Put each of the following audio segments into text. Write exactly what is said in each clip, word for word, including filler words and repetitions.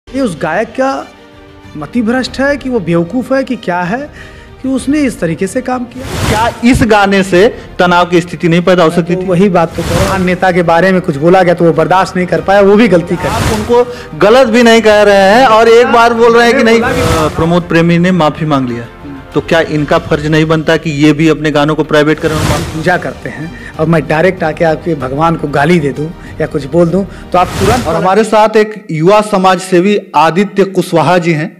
ये उस गायक का मति भ्रष्ट है कि वो बेवकूफ़ है कि क्या है कि उसने इस तरीके से काम किया। क्या इस गाने से तनाव की स्थिति नहीं पैदा हो सकती थी? वही बात तो करो, नेता के बारे में कुछ बोला गया तो वो बर्दाश्त नहीं कर पाया, वो भी गलती कर। आप उनको गलत भी नहीं कह रहे हैं और एक बार बोल रहे हैं कि नहीं। प्रमोद प्रेमी ने माफी मांग लिया, तो क्या इनका फर्ज नहीं बनता कि ये भी अपने गानों को प्राइवेट करें? पूजा करते हैं और मैं डायरेक्ट आके आपके भगवान को गाली दे दूं या कुछ बोल दूं तो आप तुरंत। और हमारे साथ एक युवा समाज सेवी आदित्य कुशवाहा जी हैं।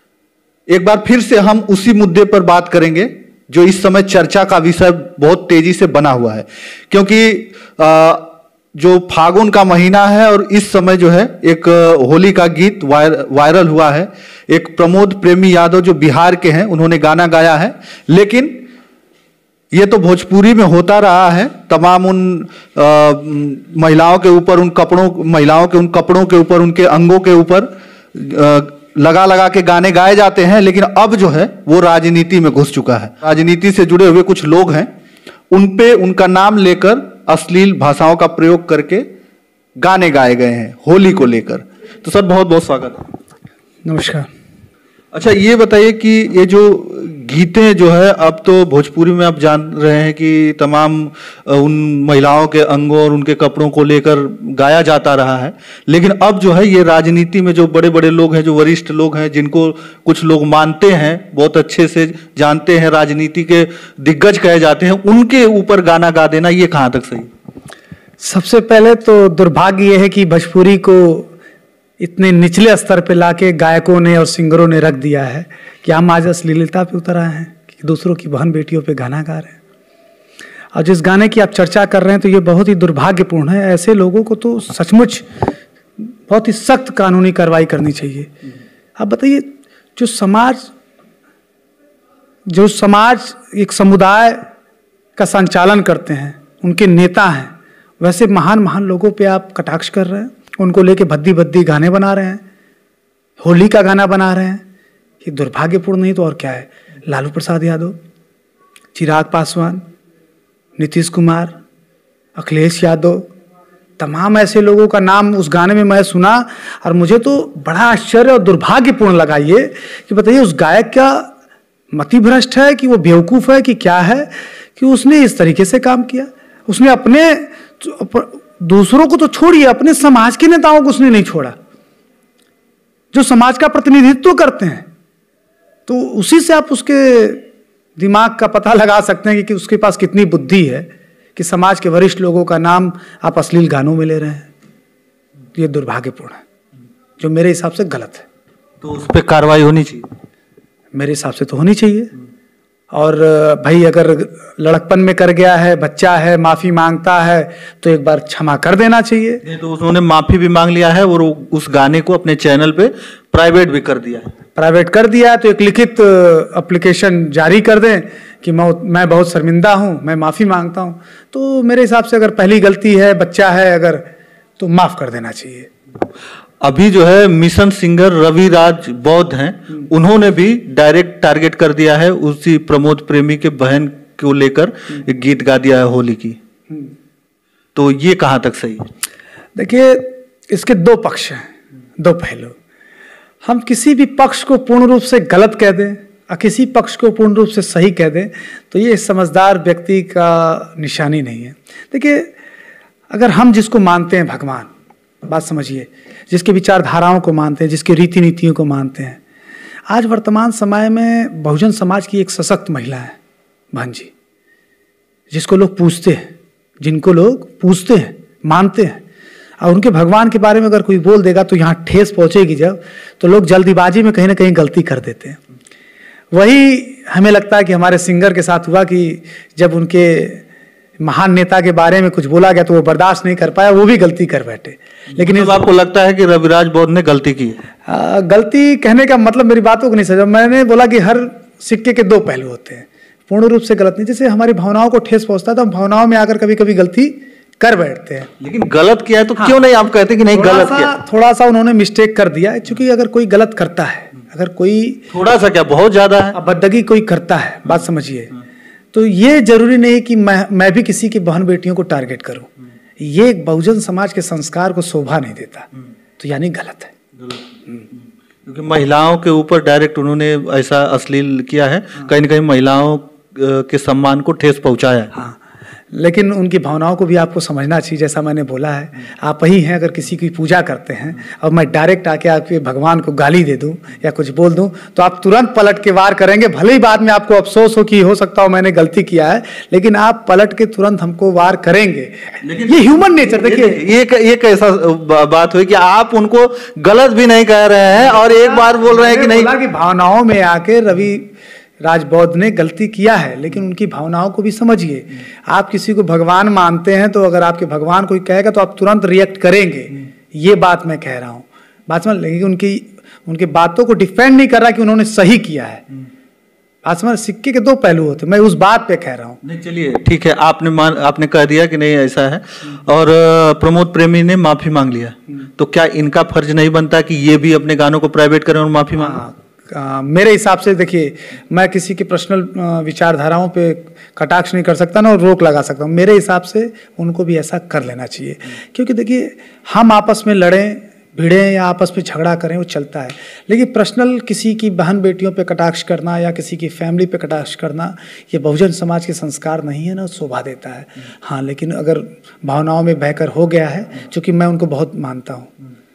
एक बार फिर से हम उसी मुद्दे पर बात करेंगे जो इस समय चर्चा का विषय बहुत तेजी से बना हुआ है, क्योंकि आ, जो फागुन का महीना है और इस समय जो है एक होली का गीत वायर, वायरल हुआ है। एक प्रमोद प्रेमी यादव जो बिहार के हैं, उन्होंने गाना गाया है, लेकिन ये तो भोजपुरी में होता रहा है। तमाम उन आ, महिलाओं के ऊपर, उन कपड़ों महिलाओं के उन कपड़ों के ऊपर, उनके अंगों के ऊपर लगा लगा के गाने गाए जाते हैं, लेकिन अब जो है वो राजनीति में घुस चुका है। राजनीति से जुड़े हुए कुछ लोग हैं, उन पे उनका नाम लेकर अश्लील भाषाओं का प्रयोग करके गाने गाए गए हैं होली को लेकर। तो सर बहुत बहुत स्वागत है। नमस्कार। अच्छा ये बताइए कि ये जो गीतें जो है, अब तो भोजपुरी में आप जान रहे हैं कि तमाम उन महिलाओं के अंगों और उनके कपड़ों को लेकर गाया जाता रहा है, लेकिन अब जो है ये राजनीति में जो बड़े बड़े लोग हैं, जो वरिष्ठ लोग हैं, जिनको कुछ लोग मानते हैं, बहुत अच्छे से जानते हैं, राजनीति के दिग्गज कहे जाते हैं, उनके ऊपर गाना गा देना ये कहाँ तक सही? सबसे पहले तो दुर्भाग्य ये है कि भोजपुरी को इतने निचले स्तर पे लाके गायकों ने और सिंगरों ने रख दिया है कि हम आज अश्लीलता पे उतर आए हैं कि दूसरों की बहन बेटियों पे गाना गा रहे हैं। और जिस गाने की आप चर्चा कर रहे हैं तो ये बहुत ही दुर्भाग्यपूर्ण है। ऐसे लोगों को तो सचमुच बहुत ही सख्त कानूनी कार्रवाई करनी चाहिए। आप बताइए, जो समाज जो समाज एक समुदाय का संचालन करते हैं, उनके नेता हैं, वैसे महान महान लोगों पे आप कटाक्ष कर रहे हैं, उनको लेके भद्दी भद्दी गाने बना रहे हैं, होली का गाना बना रहे हैं। ये दुर्भाग्यपूर्ण नहीं तो और क्या है। लालू प्रसाद यादव, चिराग पासवान, नीतीश कुमार, अखिलेश यादव, तमाम ऐसे लोगों का नाम उस गाने में मैं सुना और मुझे तो बड़ा आश्चर्य और दुर्भाग्यपूर्ण लगा ये कि बताइए उस गायक का मति भ्रष्ट है कि वो बेवकूफ़ है कि क्या है कि उसने इस तरीके से काम किया। उसने अपने दूसरों को तो छोड़िए, अपने समाज के नेताओं को उसने नहीं छोड़ा, जो समाज का प्रतिनिधित्व करते हैं। तो उसी से आप उसके दिमाग का पता लगा सकते हैं कि, कि उसके पास कितनी बुद्धि है कि समाज के वरिष्ठ लोगों का नाम आप अश्लील गानों में ले रहे हैं। तो ये दुर्भाग्यपूर्ण है, जो मेरे हिसाब से गलत है। तो उस पर कार्रवाई होनी चाहिए? मेरे हिसाब से तो होनी चाहिए। और भाई अगर लड़कपन में कर गया है, बच्चा है, माफ़ी मांगता है तो एक बार क्षमा कर देना चाहिए। नहीं तो उन्होंने माफ़ी भी मांग लिया है और उस गाने को अपने चैनल पे प्राइवेट भी कर दिया है। प्राइवेट कर दिया है तो एक लिखित एप्लीकेशन जारी कर दें कि मैं मैं बहुत शर्मिंदा हूँ, मैं माफ़ी मांगता हूँ। तो मेरे हिसाब से अगर पहली गलती है, बच्चा है अगर, तो माफ़ कर देना चाहिए। अभी जो है मिशन सिंगर रवि राज बौद्ध हैं, उन्होंने भी डायरेक्ट टारगेट कर दिया है उसी प्रमोद प्रेमी के बहन को लेकर एक गीत गा दिया है होली की। तो ये कहाँ तक सही है? देखिए, इसके दो पक्ष हैं, दो पहलू। हम किसी भी पक्ष को पूर्ण रूप से गलत कह दें और किसी पक्ष को पूर्ण रूप से सही कह दें तो ये समझदार व्यक्ति का निशानी नहीं है। देखिए, अगर हम जिसको मानते हैं भगवान, बात समझिए, जिसके विचारधाराओं को मानते हैं, जिसके रीति नीतियों को मानते हैं, आज वर्तमान समय में बहुजन समाज की एक सशक्त महिला है बहन जी, जिसको लोग पूछते हैं, जिनको लोग पूछते हैं, मानते हैं। और उनके भगवान के बारे में अगर कोई बोल देगा तो यहाँ ठेस पहुँचेगी जब, तो लोग जल्दीबाजी में कहीं ना कहीं गलती कर देते हैं। वही हमें लगता है कि हमारे सिंगर के साथ हुआ कि जब उनके महान नेता के बारे में कुछ बोला गया तो वो बर्दाश्त नहीं कर पाया, वो भी गलती कर बैठे। लेकिन मतलब आपको लगता है कि रविराज बौद्ध ने गलती की है? गलती कहने का मतलब मेरी बातों को नहीं समझा। मैंने बोला कि हर सिक्के के दो पहलू होते हैं, पूर्ण रूप से गलत नहीं। जैसे हमारी भावनाओं को ठेस पहुंचता है तो हम भावनाओं में आकर कभी कभी गलती कर बैठते हैं। लेकिन गलत किया है तो हाँ, क्यों नहीं आप कहते कि नहीं गलत किया? थोड़ा सा उन्होंने मिस्टेक कर दिया, क्योंकि अगर कोई गलत करता है, अगर कोई थोड़ा सा क्या बहुत ज्यादा है, बददगी कोई करता है, बात समझिए, तो ये जरूरी नहीं कि मैं मैं भी किसी की बहन बेटियों को टारगेट करूं। ये एक बहुजन समाज के संस्कार को शोभा नहीं देता, तो यानी गलत है। क्योंकि महिलाओं के ऊपर डायरेक्ट उन्होंने ऐसा अश्लील किया है, कहीं ना कहीं महिलाओं के सम्मान को ठेस पहुंचाया है। हाँ, लेकिन उनकी भावनाओं को भी आपको समझना चाहिए। जैसा मैंने बोला है, आप ही हैं, अगर किसी की पूजा करते हैं और मैं डायरेक्ट आके आपके भगवान को गाली दे दूं या कुछ बोल दूं तो आप तुरंत पलट के वार करेंगे। भले ही बाद में आपको अफसोस हो कि हो सकता हो मैंने गलती किया है, लेकिन आप पलट के तुरंत हमको वार करेंगे। लेकिन ये ह्यूमन नेचर, देखिए एक एक ऐसा बात हुई कि आप उनको गलत भी नहीं कह रहे हैं और एक बार बोल रहे हैं कि नहीं, कि भावनाओं में आके रवि राज बौद्ध ने गलती किया है, लेकिन उनकी भावनाओं को भी समझिए। आप किसी को भगवान मानते हैं तो अगर आपके भगवान कोई कहेगा तो आप तुरंत रिएक्ट करेंगे, ये बात मैं कह रहा हूँ। बात समझ, लेकिन उनकी उनकी बातों को डिफेंड नहीं कर रहा कि उन्होंने सही किया है। बात समझ, सिक्के के दो पहलू होते, मैं उस बात पे कह रहा हूँ। नहीं चलिए ठीक है, आपने मान आपने कह दिया कि नहीं ऐसा है और प्रमोद प्रेमी ने माफी मांग लिया, तो क्या इनका फर्ज नहीं बनता कि ये भी अपने गानों को प्राइवेट करें और माफी मांगे? आ, मेरे हिसाब से देखिए, मैं किसी की पर्सनल विचारधाराओं पे कटाक्ष नहीं कर सकता ना और रोक लगा सकता हूँ। मेरे हिसाब से उनको भी ऐसा कर लेना चाहिए, क्योंकि देखिए हम आपस में लड़ें भिड़ें या आपस में झगड़ा करें वो चलता है, लेकिन पर्सनल किसी की बहन बेटियों पे कटाक्ष करना या किसी की फैमिली पे कटाक्ष करना ये बहुजन समाज के संस्कार नहीं है ना, शोभा देता है। हाँ, लेकिन अगर भावनाओं में बहकर हो गया है, चूँकि मैं उनको बहुत मानता हूँ,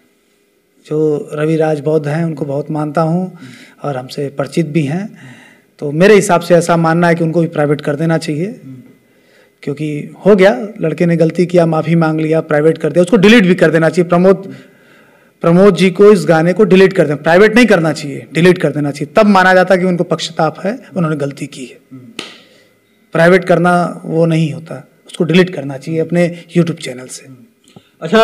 जो रवि राज बौद्ध हैं उनको बहुत मानता हूँ और हमसे परिचित भी हैं, तो मेरे हिसाब से ऐसा मानना है कि उनको भी प्राइवेट कर देना चाहिए। क्योंकि हो गया, लड़के ने गलती किया, माफ़ी मांग लिया, प्राइवेट कर दिया, उसको डिलीट भी कर देना चाहिए। प्रमोद प्रमोद जी को इस गाने को डिलीट कर देना, प्राइवेट नहीं करना चाहिए, डिलीट कर देना चाहिए, तब माना जाता कि उनको पश्चाताप है, उन्होंने गलती की है। प्राइवेट करना वो नहीं होता, उसको डिलीट करना चाहिए अपने यूट्यूब चैनल से। अच्छा,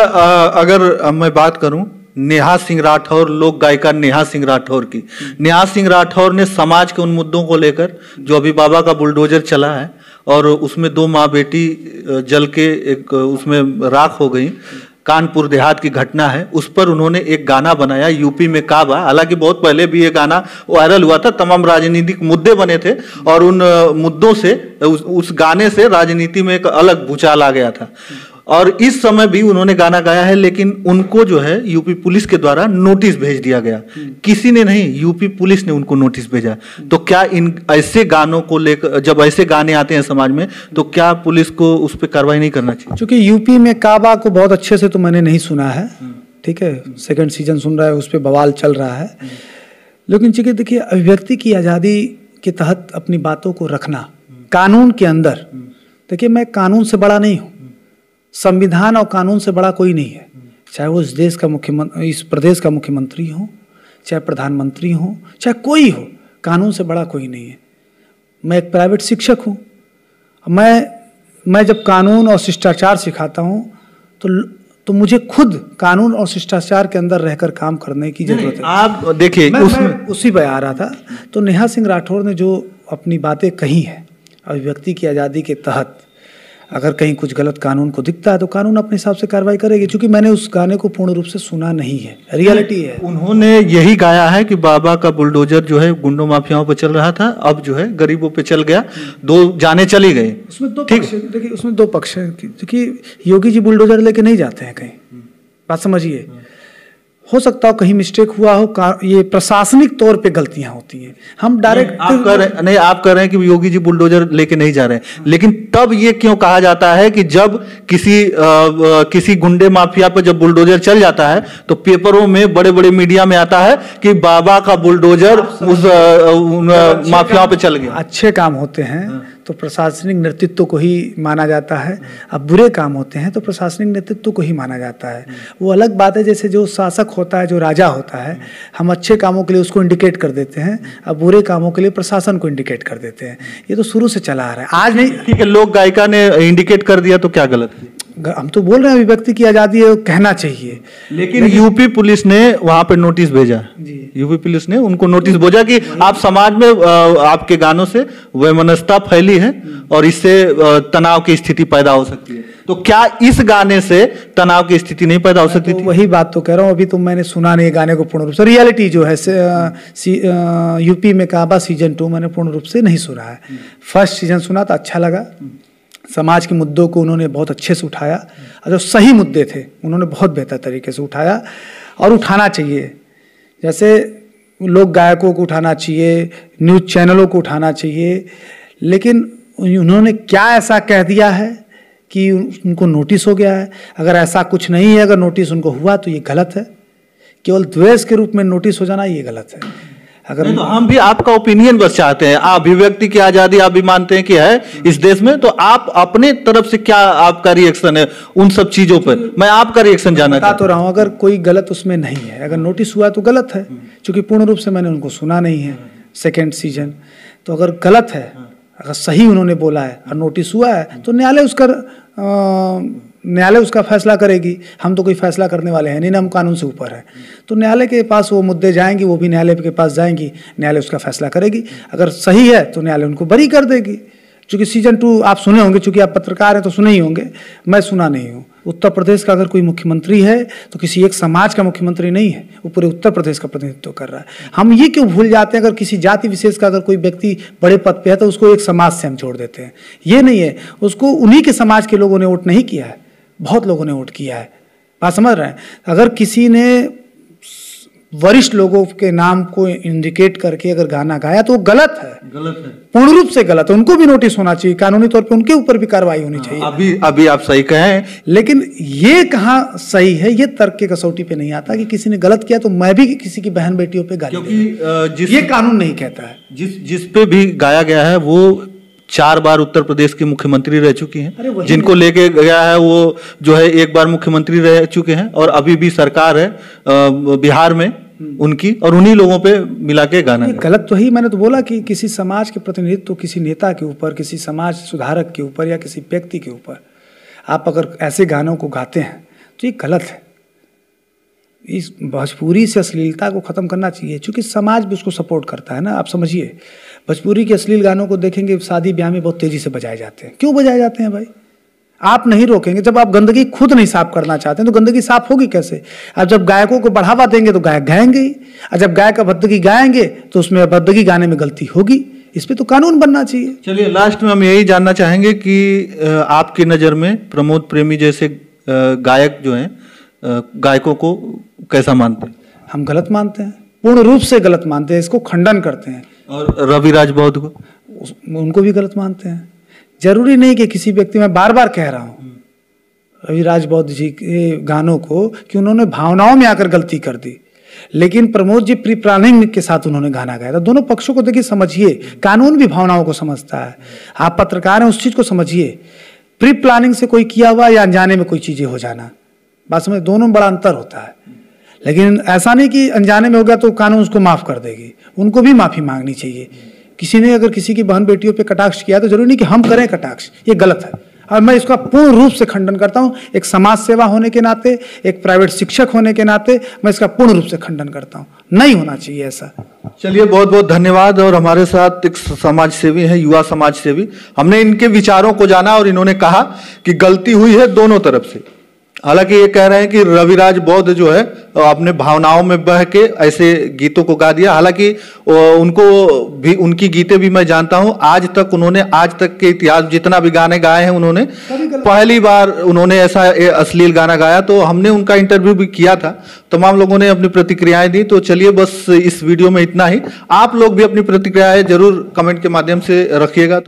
अगर मैं बात करूं नेहा सिंह राठौर, लोक गायिका नेहा सिंह राठौर की, नेहा सिंह राठौर ने समाज के उन मुद्दों को लेकर, जो अभी बाबा का बुलडोजर चला है और उसमें दो माँ बेटी जल के एक उसमें राख हो गई, कानपुर देहात की घटना है, उस पर उन्होंने एक गाना बनाया, यूपी में काबा। हालांकि बहुत पहले भी ये गाना वायरल हुआ था, तमाम राजनीतिक मुद्दे बने थे और उन मुद्दों से उस, उस गाने से राजनीति में एक अलग भूचाल आ गया था और इस समय भी उन्होंने गाना गाया है, लेकिन उनको जो है यूपी पुलिस के द्वारा नोटिस भेज दिया गया। किसी ने नहीं, यूपी पुलिस ने उनको नोटिस भेजा। तो क्या इन ऐसे गानों को लेकर, जब ऐसे गाने आते हैं समाज में, तो क्या पुलिस को उस पर कार्रवाई नहीं करना चाहिए? क्योंकि यूपी में काबा को बहुत अच्छे से तो मैंने नहीं सुना है, ठीक है, सेकंड सीजन सुन रहा है, उस पर बवाल चल रहा है, लेकिन चूंकि देखिए अभिव्यक्ति की आज़ादी के तहत अपनी बातों को रखना कानून के अंदर, देखिए मैं कानून से बड़ा नहीं हूँ, संविधान और कानून से बड़ा कोई नहीं है, चाहे वो इस देश का मुख्यमंत्री, इस प्रदेश का मुख्यमंत्री हो, चाहे प्रधानमंत्री हो, चाहे कोई हो, कानून से बड़ा कोई नहीं है। मैं एक प्राइवेट शिक्षक हूँ, मैं मैं जब कानून और शिष्टाचार सिखाता हूँ तो तो मुझे खुद कानून और शिष्टाचार के अंदर रहकर काम करने की जरूरत है। आप देखिए, उसमें उसी पे आ रहा था, तो नेहा सिंह राठौर ने जो अपनी बातें कही हैं अभिव्यक्ति की आज़ादी के तहत, अगर कहीं कुछ गलत कानून को दिखता है तो कानून अपने हिसाब से कार्रवाई करेगी। क्योंकि मैंने उस गाने को पूर्ण रूप से सुना नहीं है, रियलिटी है। उन्होंने यही गाया है कि बाबा का बुलडोजर जो है गुंडों माफियाओं पर चल रहा था, अब जो है गरीबों पे चल गया, दो जाने चली गई। उसमें दो पक्ष, देखिए उसमें दो पक्ष है। देखिए योगी जी बुलडोजर लेके नहीं जाते हैं कहीं, बात समझिए। हो सकता हो कहीं मिस्टेक हुआ हो, ये प्रशासनिक तौर पे गलतियां होती हैं, हम डायरेक्ट आप कर रहे नहीं आप कर रहे हैं कि योगी जी बुलडोजर लेके नहीं जा रहे हैं, लेकिन तब ये क्यों कहा जाता है कि जब किसी आ, किसी गुंडे माफिया पर जब बुलडोजर चल जाता है तो पेपरों में, बड़े बड़े मीडिया में आता है कि बाबा का बुलडोजर उस माफियाओं पे चल गया। अच्छे काम होते हैं तो प्रशासनिक नेतृत्व को ही माना जाता है, अब बुरे काम होते हैं तो प्रशासनिक नेतृत्व को ही माना जाता है। वो अलग बात है, जैसे जो शासक होता है, जो राजा होता है, हम अच्छे कामों के लिए उसको इंडिकेट कर देते हैं, अब बुरे कामों के लिए प्रशासन को इंडिकेट कर देते हैं। ये तो शुरू से चला आ रहा है, आज नहीं। ठीक है, लोक गायिका ने इंडिकेट कर दिया तो क्या गलत है? हम तो बोल रहे हैं अभिव्यक्ति की आज़ादी है, कहना चाहिए। लेकिन यूपी पुलिस ने वहां पे नोटिस भेजा, यूपी पुलिस ने उनको नोटिस भेजा कि आप समाज में आपके गानों से वैमनस्यता फैली है और इससे तनाव की स्थिति पैदा हो सकती है। तो क्या इस गाने से तनाव की स्थिति नहीं पैदा हो सकती तो थी? वही बात तो कह रहा हूँ, अभी तो मैंने सुना नहीं गाने को पूर्ण रूप से। रियलिटी जो है यूपी में काबा सीजन टू मैंने पूर्ण रूप से नहीं सुना है, फर्स्ट सीजन सुना तो अच्छा लगा। समाज के मुद्दों को उन्होंने बहुत अच्छे से उठाया और जो सही मुद्दे थे उन्होंने बहुत बेहतर तरीके से उठाया और उठाना चाहिए। जैसे लोग गायकों को उठाना चाहिए, न्यूज़ चैनलों को उठाना चाहिए, लेकिन उन्होंने क्या ऐसा कह दिया है कि उनको नोटिस हो गया है? अगर ऐसा कुछ नहीं है, अगर नोटिस उनको हुआ तो ये गलत है। केवल द्वेष के रूप में नोटिस हो जाना ये गलत है। अगर नहीं तो हम भी आपका ओपिनियन बस चाहते हैं, आप अभिव्यक्ति की आजादी आप भी मानते हैं कि है इस देश में, तो आप अपने तरफ से क्या आपका रिएक्शन है उन सब चीजों पर? मैं आपका रिएक्शन जानना चाहता तो रहा हूं, अगर कोई गलत उसमें नहीं है, अगर नोटिस हुआ तो गलत है, क्योंकि पूर्ण रूप से मैंने उनको सुना नहीं है सेकेंड सीजन। तो अगर गलत है, अगर सही उन्होंने बोला है और नोटिस हुआ है तो न्यायालय उसका न्यायालय उसका फैसला करेगी। हम तो कोई फैसला करने वाले हैं नहीं ना, हम कानून से ऊपर हैं। तो न्यायालय के पास वो मुद्दे जाएंगी, वो भी न्यायालय के पास जाएंगी, न्यायालय उसका फैसला करेगी। अगर सही है तो न्यायालय उनको बरी कर देगी। चूँकि सीजन टू आप सुने होंगे, चूँकि आप पत्रकार हैं तो सुने ही होंगे, मैं सुना नहीं हूँ। उत्तर प्रदेश का अगर कोई मुख्यमंत्री है तो किसी एक समाज का मुख्यमंत्री नहीं है, वो पूरे उत्तर प्रदेश का प्रतिनिधित्व कर रहा है। हम ये क्यों भूल जाते हैं, अगर किसी जाति विशेष का अगर कोई व्यक्ति बड़े पद पे है तो उसको एक समाज से हम जोड़ देते हैं। ये नहीं है, उसको उन्हीं के समाज के लोगों ने वोट नहीं किया है, बहुत लोगों ने वोट किया है। बात समझ रहे हैं? अगर किसी ने वरिष्ठ लोगों के नाम को इंडिकेट करके अगर गाना गाया तो वो गलत है, गलत है, पूर्ण रूप से गलत है। उनको भी नोटिस होना चाहिए, कानूनी तौर पे उनके ऊपर भी कार्रवाई होनी चाहिए। अभी अभी आप सही कहें, लेकिन ये कहाँ सही है, ये तर्क के कसौटी पे नहीं आता कि किसी ने गलत किया तो मैं भी किसी की बहन बेटियों पे गाली, क्योंकि जिस ये कानून नहीं कहता है। जिस जिस पे भी गाया गया है वो चार बार उत्तर प्रदेश की मुख्यमंत्री रह चुकी हैं, जिनको लेके गया है वो जो है एक बार मुख्यमंत्री रह चुके हैं, और अभी भी सरकार है बिहार में उनकी, और उन्हीं लोगों पे मिला के गाना। गलत तो ही, मैंने तो बोला कि किसी समाज के प्रतिनिधित्व तो किसी नेता के ऊपर, किसी समाज सुधारक के ऊपर या किसी व्यक्ति के ऊपर आप अगर ऐसे गानों को गाते हैं तो ये गलत है। इस भोजपुरी से अश्लीलता को ख़त्म करना चाहिए, क्योंकि समाज भी उसको सपोर्ट करता है ना। आप समझिए, भोजपुरी के अश्लील गानों को देखेंगे, शादी ब्याह में बहुत तेज़ी से बजाए जाते हैं। क्यों बजाए जाते हैं भाई? आप नहीं रोकेंगे। जब आप गंदगी खुद नहीं साफ करना चाहते हैं तो गंदगी साफ होगी कैसे? अब जब गायकों को बढ़ावा देंगे तो गायक गाएंगे ही, और जब गायक अभद्दगी गाएंगे तो उसमें अभद्दगी गाने में गलती होगी। इस पे तो कानून बनना चाहिए। चलिए, लास्ट में हम यही जानना चाहेंगे कि आपकी नज़र में प्रमोद प्रेमी जैसे गायक जो हैं, गायकों को कैसा मानते हैं? हम गलत मानते हैं, पूर्ण रूप से गलत मानते हैं, इसको खंडन करते हैं। और रविराज बौद्ध को, उनको भी गलत मानते हैं। जरूरी नहीं कि किसी व्यक्ति, मैं बार बार कह रहा हूँ रविराज बौद्ध जी के गानों को कि उन्होंने भावनाओं में आकर गलती कर दी, लेकिन प्रमोद जी प्री प्लानिंग के साथ उन्होंने गाना गाया था। दोनों पक्षों को देखिए, समझिए, कानून भी भावनाओं को समझता है। आप पत्रकार हैं, उस चीज को समझिए। प्री प्लानिंग से कोई किया हुआ या अनजाने में कोई चीजें हो जाना, बात समझ, दोनों में बड़ा अंतर होता है। लेकिन ऐसा नहीं कि अनजाने में हो गया तो कानून उसको माफ कर देगी, उनको भी माफी मांगनी चाहिए। किसी ने अगर किसी की बहन बेटियों पे कटाक्ष किया तो जरूरी नहीं कि हम करें कटाक्ष, ये गलत है। और मैं इसका पूर्ण रूप से खंडन करता हूं। एक समाज सेवा होने के नाते, एक प्राइवेट शिक्षक होने के नाते मैं इसका पूर्ण रूप से खंडन करता हूं। नहीं होना चाहिए ऐसा। चलिए, बहुत बहुत धन्यवाद। और हमारे साथ एक समाज सेवी हैं, युवा समाज सेवी। हमने इनके विचारों को जाना और इन्होंने कहा कि गलती हुई है दोनों तरफ से। हालांकि ये कह रहे हैं कि रविराज बौद्ध जो है अपने भावनाओं में बह के ऐसे गीतों को गा दिया। हालांकि उनको भी, उनकी गीतें भी मैं जानता हूं। आज तक उन्होंने, आज तक के इतिहास जितना भी गाने गाए हैं उन्होंने, पहली बार उन्होंने ऐसा अश्लील गाना गाया। तो हमने उनका इंटरव्यू भी किया था, तमाम लोगों ने अपनी प्रतिक्रियाएं दी। तो चलिए, बस इस वीडियो में इतना ही। आप लोग भी अपनी प्रतिक्रियाएं जरूर कमेंट के माध्यम से रखिएगा।